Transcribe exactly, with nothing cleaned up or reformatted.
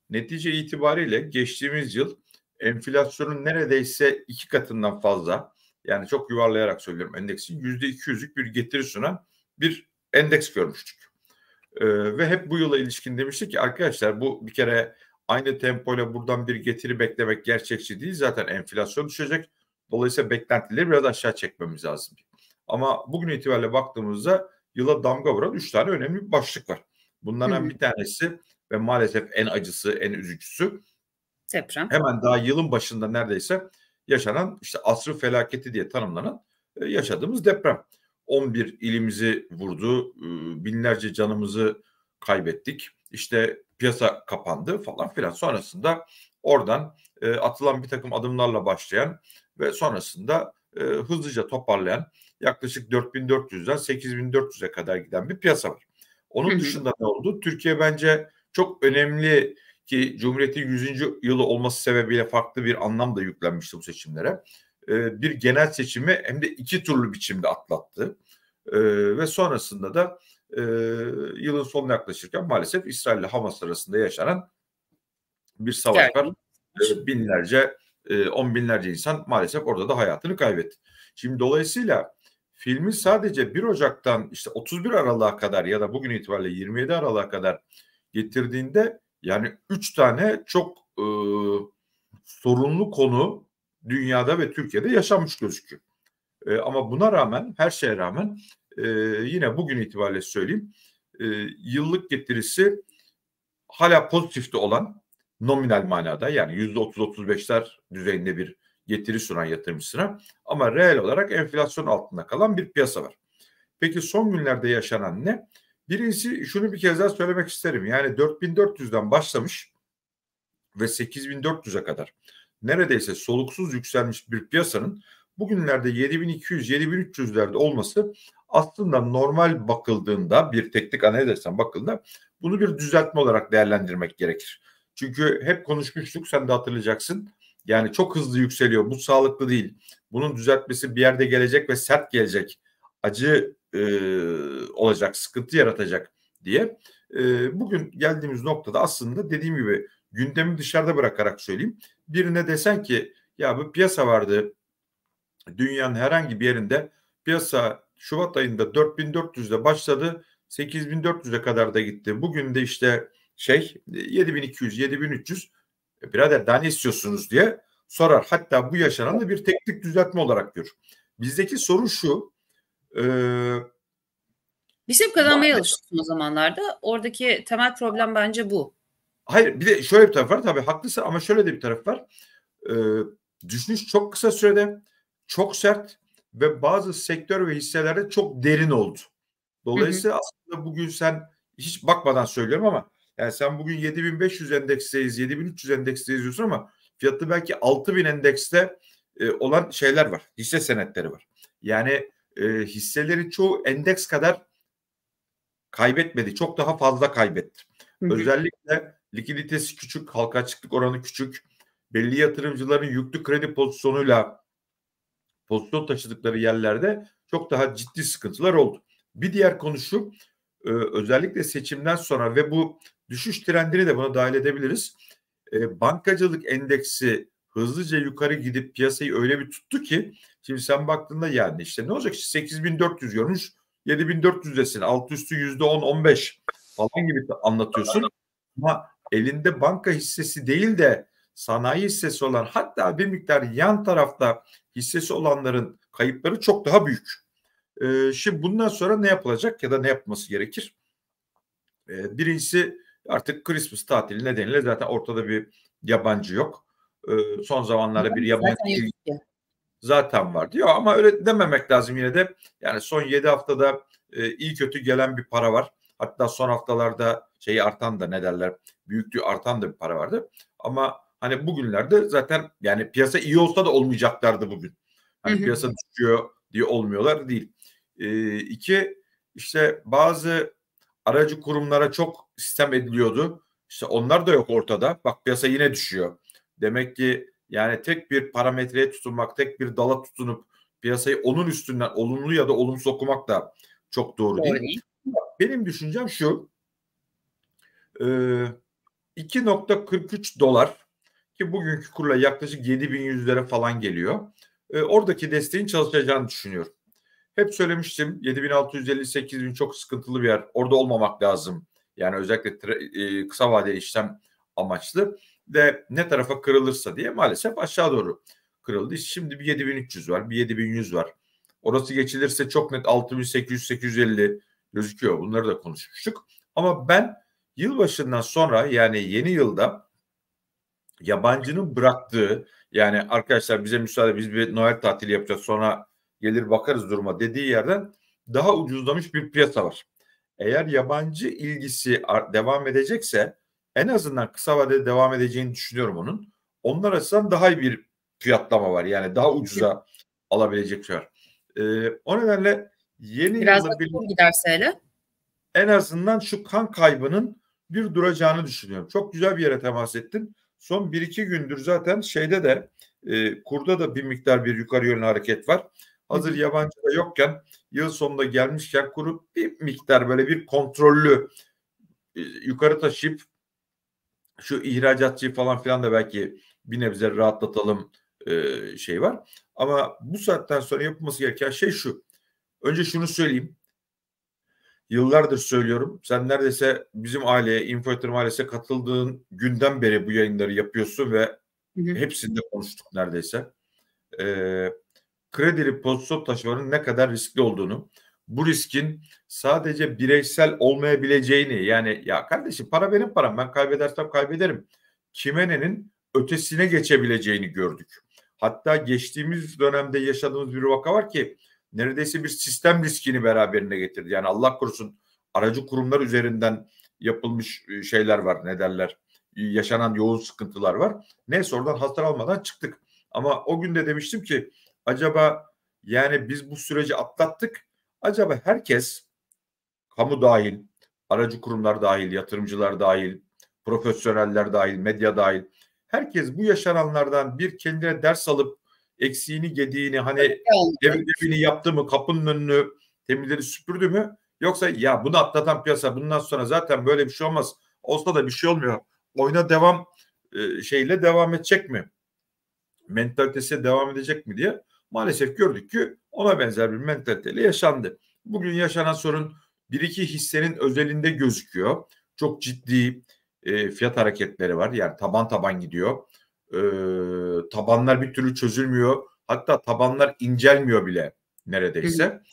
netice itibariyle geçtiğimiz yıl enflasyonun neredeyse iki katından fazla, yani çok yuvarlayarak söylüyorum, endeksin yüzde iki yüzlük bir getiri sunan bir endeks görmüştük. Ee, ve hep bu yıla ilişkin demiştik ki arkadaşlar, bu bir kere aynı tempoyla buradan bir getiri beklemek gerçekçi değil. Zaten enflasyon düşecek. Dolayısıyla beklentileri biraz aşağı çekmemiz lazım. Ama bugün itibariyle baktığımızda yıla damga vuran üç tane önemli bir başlık var. Bunlardan hı hı. bir tanesi ve maalesef en acısı, en üzücüsü deprem. Hemen daha yılın başında neredeyse yaşanan, işte asrın felaketi diye tanımlanan yaşadığımız deprem. on bir ilimizi vurdu, binlerce canımızı kaybettik. İşte piyasa kapandı falan filan. Sonrasında oradan atılan bir takım adımlarla başlayan ve sonrasında hızlıca toparlayan yaklaşık dört bin dört yüzden sekiz bin dört yüze kadar giden bir piyasa var. Onun hı hı. dışında ne oldu? Türkiye bence çok önemli, ki Cumhuriyet'in yüzüncü yılı olması sebebiyle farklı bir anlam da yüklenmişti bu seçimlere. Ee, bir genel seçimi hem de iki turlu biçimde atlattı. Ee, ve sonrasında da e, yılın sonuna yaklaşırken maalesef İsrail ile Hamas arasında yaşanan bir savaş var. Ee, binlerce, e, on binlerce insan maalesef orada da hayatını kaybetti. Şimdi dolayısıyla filmi sadece bir Ocak'tan işte otuz bir Aralık'a kadar ya da bugün itibariyle yirmi yedi Aralık'a kadar getirdiğinde, yani üç tane çok e, sorunlu konu dünyada ve Türkiye'de yaşanmış gözüküyor. E, ama buna rağmen, her şeye rağmen e, yine bugün itibariyle söyleyeyim, e, yıllık getirisi hala pozitifte olan, nominal manada, yani yüzde otuz otuz beşler düzeyinde bir getiri sunan yatırımcısına, ama reel olarak enflasyon altında kalan bir piyasa var. Peki son günlerde yaşanan ne? Birincisi, şunu bir kez daha söylemek isterim. Yani dört bin dört yüzden başlamış ve sekiz bin dört yüze kadar neredeyse soluksuz yükselmiş bir piyasanın bugünlerde yedi bin iki yüz yedi bin üç yüzlerde olması aslında normal bakıldığında, bir teknik analiz etsen bakıldığında, bunu bir düzeltme olarak değerlendirmek gerekir. Çünkü hep konuşmuştuk, sen de hatırlayacaksın. Yani çok hızlı yükseliyor, bu sağlıklı değil. Bunun düzeltmesi bir yerde gelecek ve sert gelecek. Acı e, olacak, sıkıntı yaratacak diye. E, bugün geldiğimiz noktada aslında dediğim gibi, gündemi dışarıda bırakarak söyleyeyim. Birine desen ki ya bu piyasa vardı dünyanın herhangi bir yerinde, piyasa Şubat ayında dört bin dört yüzde başladı, sekiz bin dört yüze kadar da gitti. Bugün de işte şey yedi bin iki yüz yedi bin üç yüz, e, birader daha ne istiyorsunuz diye sorar. Hatta bu yaşananı bir teknik düzeltme olarak görür. Bizdeki sorun şu. E, Biz hep kazanmaya alıştık o zamanlarda. Oradaki temel problem bence bu. Hayır, bir de şöyle bir taraf var. Tabii haklısın, ama şöyle de bir taraf var. Ee, düşüş çok kısa sürede, çok sert ve bazı sektör ve hisselerde çok derin oldu. Dolayısıyla hı hı. aslında bugün sen hiç bakmadan söylüyorum ama, yani sen bugün yedi bin beş yüz endeksteyiz, yedi bin üç yüz endeksteyiz diyorsun ama fiyatı belki altı bin endekste e, olan şeyler var. Hisse senetleri var. Yani e, hisselerin çoğu endeks kadar kaybetmedi. Çok daha fazla kaybetti. Hı hı. Özellikle likiditesi küçük, halka açıklık oranı küçük, belli yatırımcıların yüklü kredi pozisyonuyla pozisyon taşıdıkları yerlerde çok daha ciddi sıkıntılar oldu. Bir diğer konu şu, özellikle seçimden sonra ve bu düşüş trendini de buna dahil edebiliriz. Bankacılık endeksi hızlıca yukarı gidip piyasayı öyle bir tuttu ki, şimdi sen baktığında yani işte ne olacak, işte sekiz bin dört yüz görmüş, yedi bin dört yüzdesin, alt üstü yüzde on on beş falan gibi anlatıyorsun. Ama elinde banka hissesi değil de sanayi hissesi olan, hatta bir miktar yan tarafta hissesi olanların kayıpları çok daha büyük. Ee, şimdi bundan sonra ne yapılacak ya da ne yapması gerekir? Ee, birincisi, artık Christmas tatili nedeniyle zaten ortada bir yabancı yok. Ee, son zamanlarda bir yabancı zaten, zaten var diyor, ama öyle dememek lazım yine de. Yani son yedi haftada e, iyi kötü gelen bir para var. Hatta son haftalarda şeyi artan da, ne derler, büyüklüğü artan da bir para vardı. Ama hani bugünlerde zaten, yani piyasa iyi olsa da olmayacaklardı bugün. Hani hı hı. Piyasa düşüyor diye olmuyorlar değil. E, iki, işte bazı aracı kurumlara çok sistem ediliyordu. İşte onlar da yok ortada. Bak piyasa yine düşüyor. Demek ki yani tek bir parametreye tutunmak, tek bir dala tutunup piyasayı onun üstünden olumlu ya da olumsuz okumak da çok doğru, doğru değil. değil. Benim düşüncem şu. E, iki nokta kırk üç dolar ki bugünkü kurla yaklaşık yedi bin yüz lira falan geliyor. E, oradaki desteğin çalışacağını düşünüyorum. Hep söylemiştim yedi bin altı yüz elli sekiz bin çok sıkıntılı bir yer. Orada olmamak lazım. Yani özellikle e, kısa vadeli işlem amaçlı ve ne tarafa kırılırsa diye maalesef aşağı doğru kırıldı. Şimdi bir yedi bin üç yüz var, bir yedi bin yüz var. Orası geçilirse çok net altı bin sekiz yüz sekiz yüz elli gözüküyor. Bunları da konuşmuştuk. Ama ben yılbaşından sonra yani yeni yılda yabancının bıraktığı yani arkadaşlar bize müsaade biz bir Noel tatili yapacağız sonra gelir bakarız duruma dediği yerden daha ucuzlamış bir piyasa var. Eğer yabancı ilgisi devam edecekse en azından kısa vadede devam edeceğini düşünüyorum onun. Onlar açısından daha iyi bir fiyatlama var. Yani daha ucuza alabilecek şey var. Ee, o nedenle yeni Biraz yılla da bir kur giderse hele. en azından şu kan kaybının bir duracağını düşünüyorum. Çok güzel bir yere temas ettin. Son bir iki gündür zaten şeyde de e, kurda da bir miktar bir yukarı yönlü hareket var. Hazır yabancı da yokken yıl sonunda gelmişken kuru bir miktar böyle bir kontrollü e, yukarı taşıyıp şu ihracatçıyı falan filan da belki bir nebze rahatlatalım e, şey var. Ama bu saatten sonra yapılması gereken şey şu. Önce şunu söyleyeyim. Yıllardır söylüyorum. Sen neredeyse bizim aileye, Info Yatırım ailesine katıldığın günden beri bu yayınları yapıyorsun ve hı hı. hepsinde konuştuk neredeyse. Ee, kredili pozisyon taşımanın ne kadar riskli olduğunu, bu riskin sadece bireysel olmayabileceğini yani ya kardeşim para benim param ben kaybedersem kaybederim. Kimenenin ötesine geçebileceğini gördük. Hatta geçtiğimiz dönemde yaşadığımız bir vaka var ki neredeyse bir sistem riskini beraberine getirdi. Yani Allah korusun aracı kurumlar üzerinden yapılmış şeyler var ne derler yaşanan yoğun sıkıntılar var. Neyse oradan hasar almadan çıktık. Ama o gün de demiştim ki acaba yani biz bu süreci atlattık. Acaba herkes kamu dahil, aracı kurumlar dahil, yatırımcılar dahil, profesyoneller dahil, medya dahil herkes bu yaşananlardan bir kendine ders alıp eksiğini, gediğini hani ev, evini yaptı mı, kapının önünü temizleri süpürdü mü? Yoksa ya bunu atlatan piyasa bundan sonra zaten böyle bir şey olmaz. Olsa da bir şey olmuyor. Oyuna devam e, şeyle devam edecek mi? Mentalitesi devam edecek mi diye maalesef gördük ki ona benzer bir mentaliteyle yaşandı. Bugün yaşanan sorun bir iki hissenin özelinde gözüküyor. Çok ciddi e, fiyat hareketleri var. Yani taban taban gidiyor. E, tabanlar bir türlü çözülmüyor. Hatta tabanlar incelmiyor bile neredeyse.